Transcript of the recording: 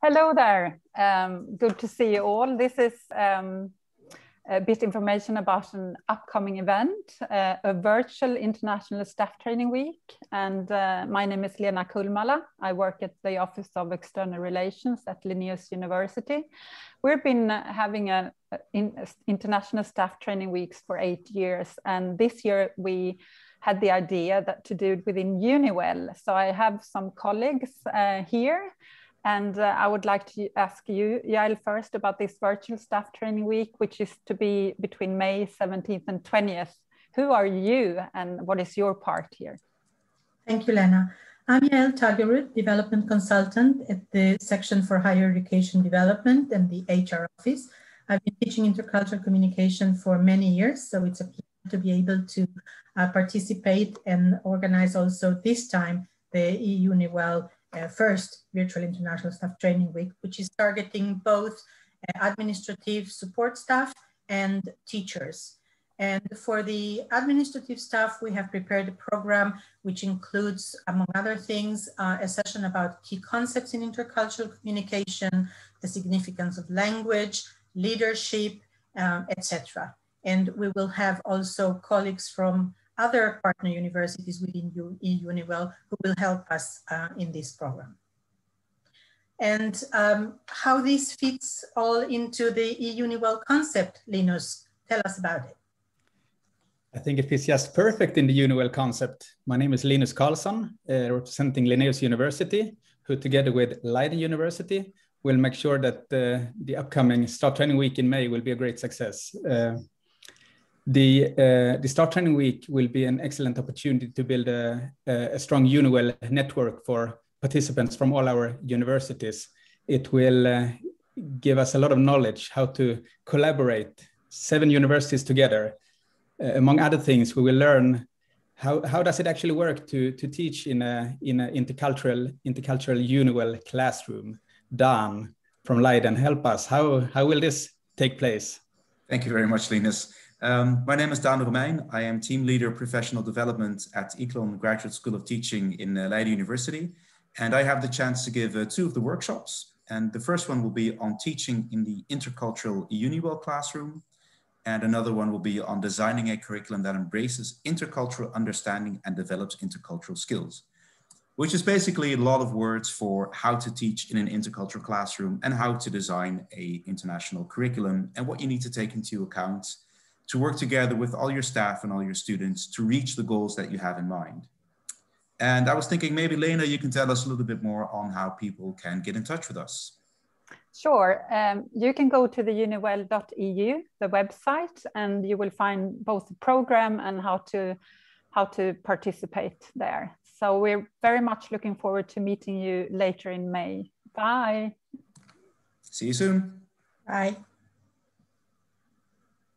Hello there. Good to see you all. This is a bit information about an upcoming event, a virtual international staff training week. And my name is Lena Kulmala. I work at the Office of External Relations at Linnaeus University. We've been having international staff training weeks for 8 years. And this year we had the idea to do it within EUniWell. So I have some colleagues here. And I would like to ask you, Yael, first about this virtual staff training week, which is to be between May 17th and 20th. Who are you and what is your part here? Thank you, Lena. I'm Yael Tagerud, Development Consultant at the Section for Higher Education Development and the HR Office. I've been teaching intercultural communication for many years, so it's a pleasure to be able to participate and organize also this time the EUniWell first virtual international staff training week, which is targeting both administrative support staff and teachers. And for the administrative staff, we have prepared a program which includes, among other things, a session about key concepts in intercultural communication, the significance of language, leadership, etc. And we will have also colleagues from other partner universities within EUniWell who will help us in this program. And how this fits all into the EUniWell concept, Linus, tell us about it. I think it fits just perfect in the EUniWell concept. My name is Linus Karlsson, representing Linnaeus University, who together with Leiden University will make sure that the upcoming staff training week in May will be a great success. The Staff Training Week will be an excellent opportunity to build a strong EUniWell network for participants from all our universities. It will give us a lot of knowledge how to collaborate 7 universities together. Among other things, we will learn how does it actually work to teach in an intercultural EUniWell classroom. Dan from Leiden, help us. How will this take place? Thank you very much, Linus. My name is Dan Romein. I am Team Leader Professional Development at Eklon Graduate School of Teaching in Leiden University. And I have the chance to give 2 of the workshops. And the first one will be on teaching in the intercultural EUniWell classroom. And another one will be on designing a curriculum that embraces intercultural understanding and develops intercultural skills, which is basically a lot of words for how to teach in an intercultural classroom and how to design an international curriculum and what you need to take into account to work together with all your staff and all your students to reach the goals that you have in mind. And I was thinking maybe Lena, you can tell us a little bit more on how people can get in touch with us. Sure, you can go to the EUniWell.eu, the website, and you will find both the program and how to participate there. So we're very much looking forward to meeting you later in May. Bye. See you soon. Bye.